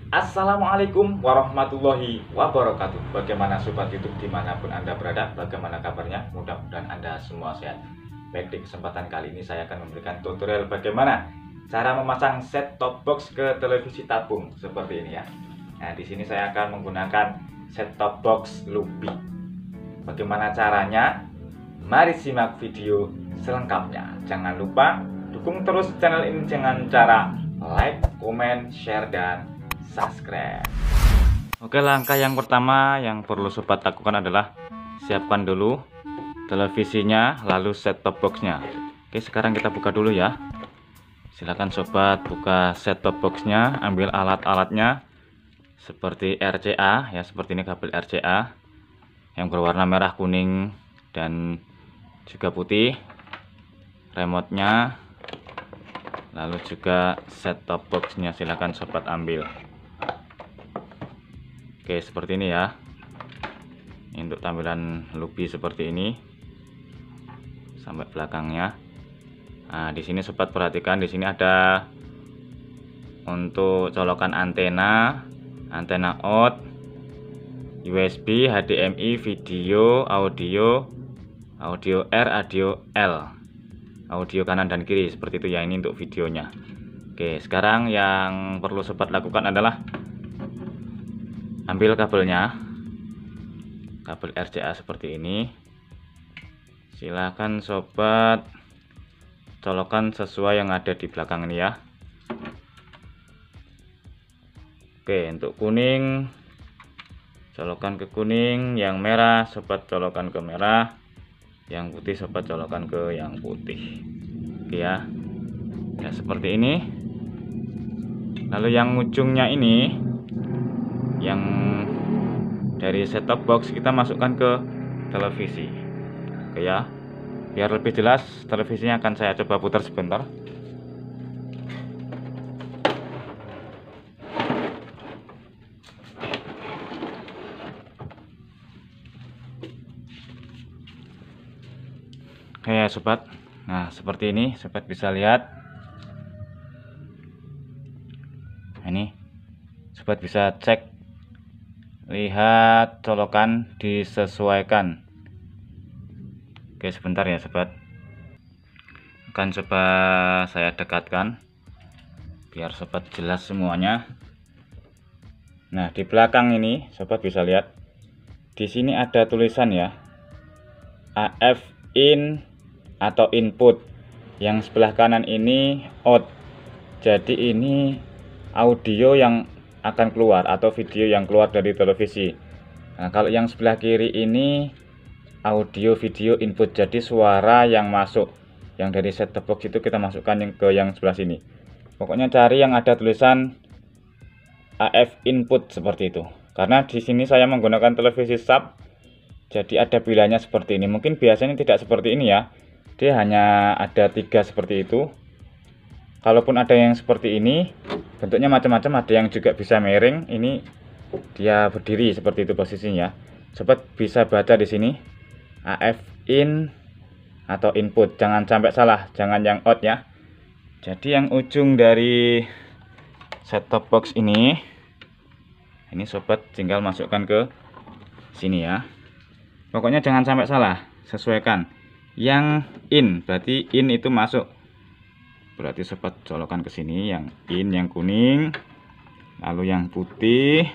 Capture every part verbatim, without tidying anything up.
Assalamualaikum warahmatullahi wabarakatuh. Bagaimana sobat YouTube dimanapun Anda berada, bagaimana kabarnya? Mudah-mudahan Anda semua sehat. Baik, di kesempatan kali ini saya akan memberikan tutorial bagaimana cara memasang set top box ke televisi tabung seperti ini ya. Nah, di sini saya akan menggunakan set top box Lubi. Bagaimana caranya? Mari simak video selengkapnya. Jangan lupa dukung terus channel ini dengan cara like, komen, share, dan subscribe. Oke, langkah yang pertama yang perlu sobat lakukan adalah siapkan dulu televisinya, lalu set top boxnya. Oke, sekarang kita buka dulu ya. Silakan sobat buka set top boxnya, ambil alat-alatnya seperti R C A ya, seperti ini kabel R C A yang berwarna merah, kuning, dan juga putih, remote-nya, lalu juga set top boxnya silakan sobat ambil. Oke, seperti ini ya. Ini untuk tampilan Lubi seperti ini sampai belakangnya. Nah, di sini sobat perhatikan, di sini ada untuk colokan antena, antena out, U S B, H D M I, video, audio, audio R, audio L, audio kanan dan kiri seperti itu ya. Ini untuk videonya. Oke, sekarang yang perlu sobat lakukan adalah ambil kabelnya, kabel R C A seperti ini. Silahkan sobat colokan sesuai yang ada di belakang ini ya. Oke, untuk kuning colokan ke kuning, yang merah sobat colokan ke merah, yang putih sobat colokan ke yang putih. Oke ya, ya seperti ini. Lalu yang ujungnya ini, yang dari set top box kita masukkan ke televisi. Oke ya, biar lebih jelas televisinya akan saya coba putar sebentar. Oke ya sobat, nah seperti ini sobat bisa lihat. Ini sobat bisa cek, lihat colokan disesuaikan. Oke, sebentar ya sobat, akan coba saya dekatkan biar sobat jelas semuanya. Nah, di belakang ini sobat bisa lihat, di sini ada tulisan ya, A F in atau input, yang sebelah kanan ini out. Jadi ini audio yang akan keluar atau video yang keluar dari televisi. Nah, kalau yang sebelah kiri ini audio video input, jadi suara yang masuk yang dari set top box itu kita masukkan yang ke yang sebelah sini. Pokoknya cari yang ada tulisan A F input seperti itu. Karena di sini saya menggunakan televisi sub, jadi ada pilihannya seperti ini. Mungkin biasanya tidak seperti ini ya, dia hanya ada tiga seperti itu. Kalaupun ada yang seperti ini, bentuknya macam-macam, ada yang juga bisa miring. Ini dia berdiri seperti itu posisinya. Sobat bisa baca di sini A F in atau input. Jangan sampai salah, jangan yang out ya. Jadi yang ujung dari set top box ini, ini sobat tinggal masukkan ke sini ya. Pokoknya jangan sampai salah, sesuaikan. Yang in berarti in itu masuk. Berarti sobat colokan ke sini yang in, yang kuning, lalu yang putih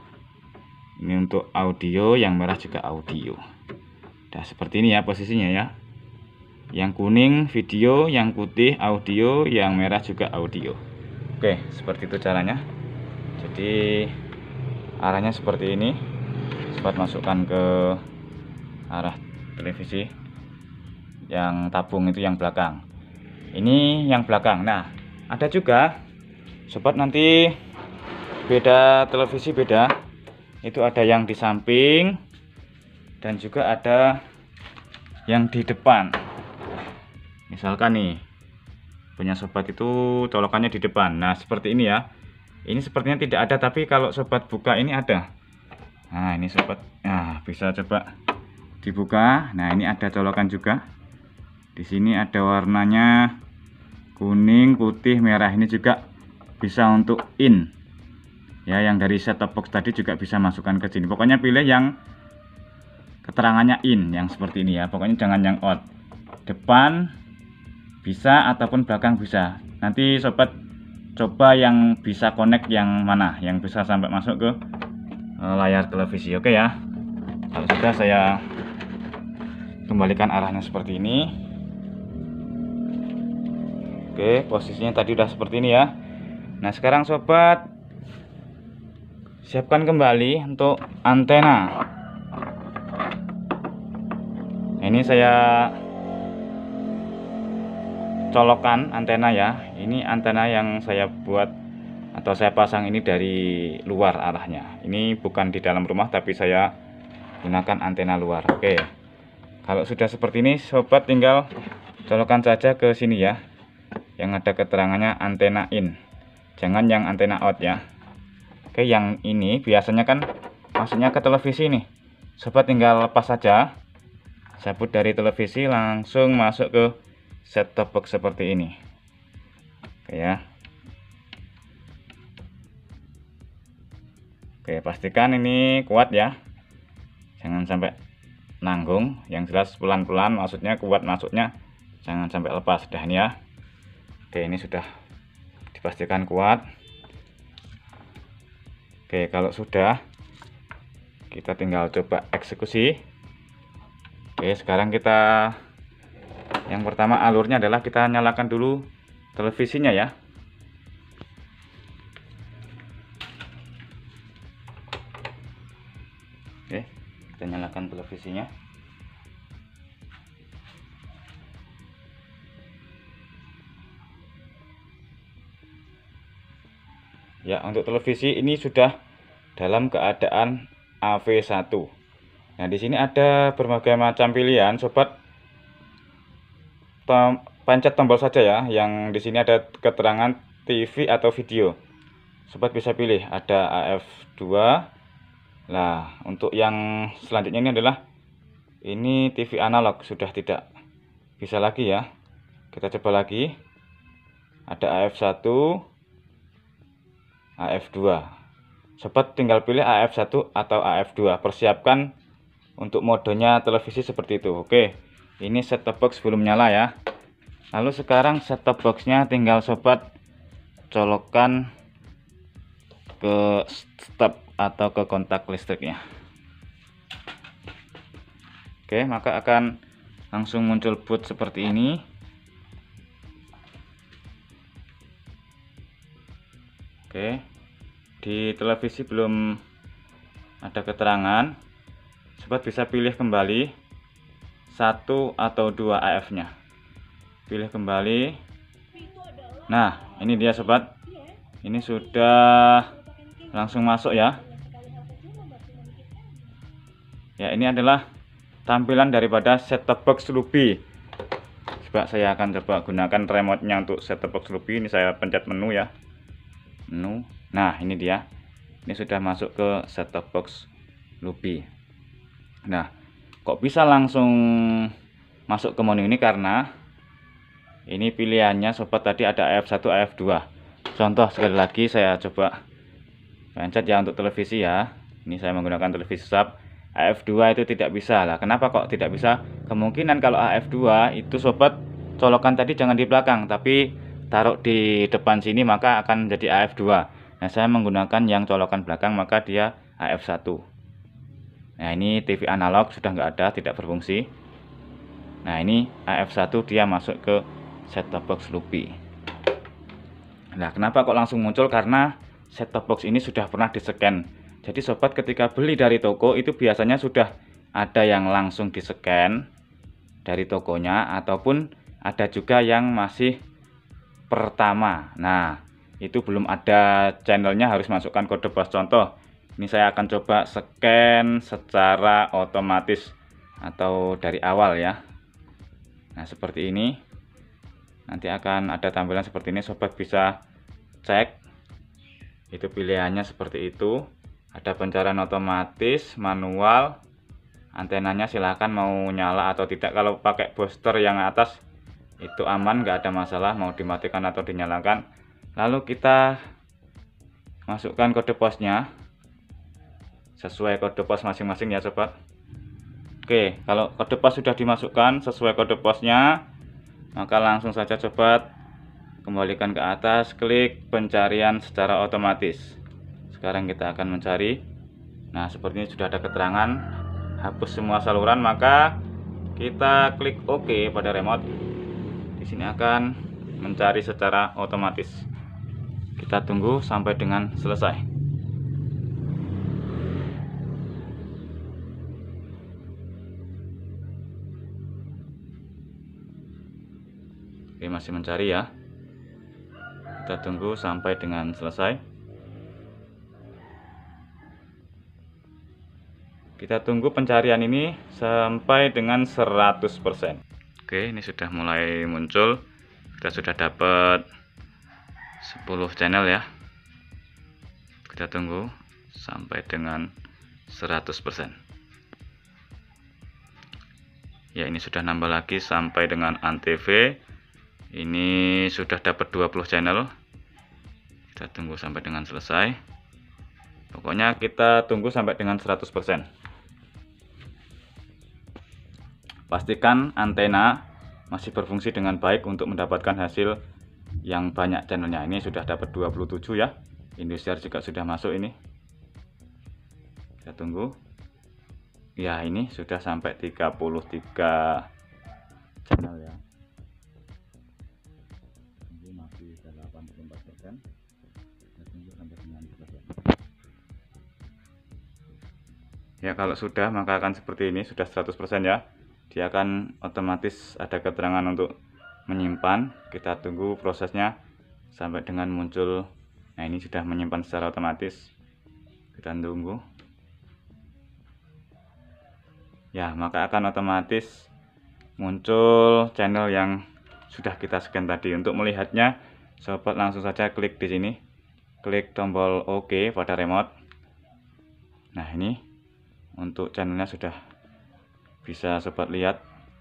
ini untuk audio, yang merah juga audio. Nah, seperti ini ya posisinya ya. Yang kuning video, yang putih audio, yang merah juga audio. Oke, seperti itu caranya. Jadi arahnya seperti ini. Sobat masukkan ke arah televisi. Yang tabung itu yang belakang. Ini yang belakang. Nah, ada juga sobat nanti beda televisi beda. Itu ada yang di samping dan juga ada yang di depan. Misalkan nih punya sobat itu colokannya di depan. Nah, seperti ini ya. Ini sepertinya tidak ada, tapi kalau sobat buka ini ada. Nah, ini sobat, nah bisa coba dibuka. Nah, ini ada colokan juga. Di sini ada warnanya kuning, putih, merah. Ini juga bisa untuk in. ya. Yang dari set top box tadi juga bisa masukkan ke sini. Pokoknya pilih yang keterangannya in, yang seperti ini ya. Pokoknya jangan yang out. Depan bisa ataupun belakang bisa. Nanti sobat coba yang bisa connect yang mana, yang bisa sampai masuk ke layar televisi. Oke ya. Kalau sudah, saya kembalikan arahnya seperti ini. Oke, posisinya tadi udah seperti ini ya. Nah, sekarang sobat siapkan kembali untuk antena. Nah, ini saya colokan antena ya. Ini antena yang saya buat atau saya pasang ini dari luar arahnya. Ini bukan di dalam rumah, tapi saya gunakan antena luar. Oke. Kalau sudah seperti ini, sobat tinggal colokan saja ke sini ya, yang ada keterangannya antena in, jangan yang antena out ya. Oke, yang ini biasanya kan masuknya ke televisi nih, sobat tinggal lepas saja, sabut dari televisi langsung masuk ke set top box seperti ini. Oke ya. Oke, pastikan ini kuat ya, jangan sampai nanggung. Yang jelas pelan-pelan, maksudnya kuat masuknya, jangan sampai lepas. Dah ini ya. Oke, ini sudah dipastikan kuat. Oke, kalau sudah, kita tinggal coba eksekusi. Oke, sekarang kita, yang pertama alurnya adalah kita nyalakan dulu televisinya ya. Oke, kita nyalakan televisinya. Ya, untuk televisi ini sudah dalam keadaan A V satu. Nah, di sini ada berbagai macam pilihan, sobat. Tom, pencet tombol saja ya. Yang di sini ada keterangan T V atau video. Sobat bisa pilih, ada A F dua. Nah, untuk yang selanjutnya ini adalah ini T V analog, sudah tidak bisa lagi ya. Kita coba lagi. Ada A F satu, A F dua. Sobat tinggal pilih A F satu atau A F dua. Persiapkan untuk modenya televisi seperti itu. Oke, ini set top box belum nyala ya. Lalu sekarang set top boxnya tinggal sobat colokkan ke step atau ke kontak listriknya. Oke, maka akan langsung muncul boot seperti ini. Oke, di televisi belum ada keterangan. Sobat bisa pilih kembali satu atau dua A F nya. Pilih kembali. Nah, ini dia sobat. Ini sudah langsung masuk ya. Ya, ini adalah tampilan daripada set top box Lubi. Coba saya akan coba gunakan remote-nya untuk set top box Lubi. Ini saya pencet menu ya. Menu. Nah, ini dia. Ini sudah masuk ke set top box Lubi. Nah, kok bisa langsung masuk ke menu ini? Karena ini pilihannya sobat tadi ada A F satu, A F dua. Contoh sekali lagi saya coba pencet ya untuk televisi ya. Ini saya menggunakan televisi sub. A F dua itu tidak bisa lah. Kenapa kok tidak bisa? Kemungkinan kalau A F dua itu sobat colokan tadi jangan di belakang, tapi taruh di depan sini, maka akan jadi A F dua. Nah, saya menggunakan yang colokan belakang, maka dia A F satu. Nah, ini T V analog sudah nggak ada, tidak berfungsi. Nah, ini A F satu, dia masuk ke set top box Lubi. Nah, kenapa kok langsung muncul? Karena set top box ini sudah pernah di-scan. Jadi sobat ketika beli dari toko itu biasanya sudah ada yang langsung di-scan dari tokonya, ataupun ada juga yang masih pertama. Nah, itu belum ada channelnya, harus masukkan kode bus. Contoh, ini saya akan coba scan secara otomatis atau dari awal ya. Nah, seperti ini. Nanti akan ada tampilan seperti ini, sobat bisa cek. Itu pilihannya seperti itu. Ada pencarian otomatis, manual. Antenanya silahkan mau nyala atau tidak. Kalau pakai booster yang atas itu aman, nggak ada masalah mau dimatikan atau dinyalakan. Lalu kita masukkan kode posnya sesuai kode pos masing-masing ya sobat. Oke, kalau kode pos sudah dimasukkan sesuai kode posnya, maka langsung saja sobat kembalikan ke atas, klik pencarian secara otomatis. Sekarang kita akan mencari. Nah, seperti ini sudah ada keterangan hapus semua saluran, maka kita klik OK pada remote. Di sini akan mencari secara otomatis. Kita tunggu sampai dengan selesai. Oke, masih mencari ya. Kita tunggu sampai dengan selesai. Kita tunggu pencarian ini sampai dengan seratus persen. Oke, ini sudah mulai muncul. Kita sudah dapat sepuluh channel ya. Kita tunggu sampai dengan seratus persen. Ya, ini sudah nambah lagi sampai dengan Antv. Ini sudah dapat dua puluh channel. Kita tunggu sampai dengan selesai. Pokoknya kita tunggu sampai dengan seratus persen. Pastikan antena masih berfungsi dengan baik untuk mendapatkan hasil yang banyak channelnya. Ini sudah dapat dua puluh tujuh ya. Indosiar juga sudah masuk ini. Kita tunggu. Ya, ini sudah sampai tiga puluh tiga channel ya. Masih delapan puluh empat persen. Kita tunggu sampai dengan selesai. Ya, kalau sudah maka akan seperti ini, sudah seratus persen ya. Dia akan otomatis ada keterangan untuk menyimpan. Kita tunggu prosesnya sampai dengan muncul. Nah, ini sudah menyimpan secara otomatis. Kita tunggu. Ya, maka akan otomatis muncul channel yang sudah kita scan tadi. Untuk melihatnya, sobat langsung saja klik di sini. Klik tombol OK pada remote. Nah, ini untuk channelnya sudah bisa sobat lihat.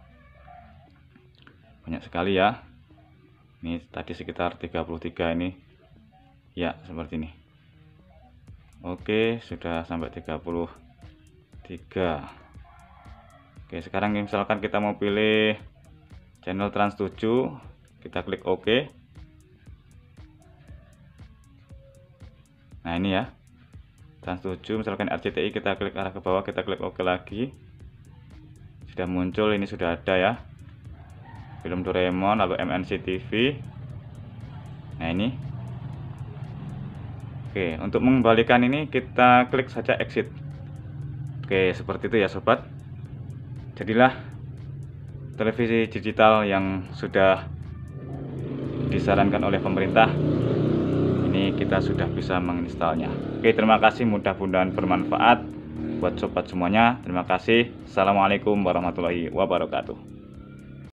Banyak sekali ya. Ini tadi sekitar tiga puluh tiga ini. Ya, seperti ini. Oke, sudah sampai tiga puluh tiga. Oke, sekarang misalkan kita mau pilih channel Trans tujuh, kita klik OK. Nah, ini ya. Trans tujuh, misalkan R C T I, kita klik arah ke bawah, kita klik OK lagi. Sudah muncul, ini sudah ada ya. Film Doraemon, lalu M N C T V. Nah, ini. Oke, untuk mengembalikan ini kita klik saja exit. Oke, seperti itu ya sobat. Jadilah televisi digital yang sudah disarankan oleh pemerintah. Ini kita sudah bisa menginstalnya. Oke, terima kasih, mudah-mudahan bermanfaat buat sobat semuanya. Terima kasih. Assalamualaikum warahmatullahi wabarakatuh.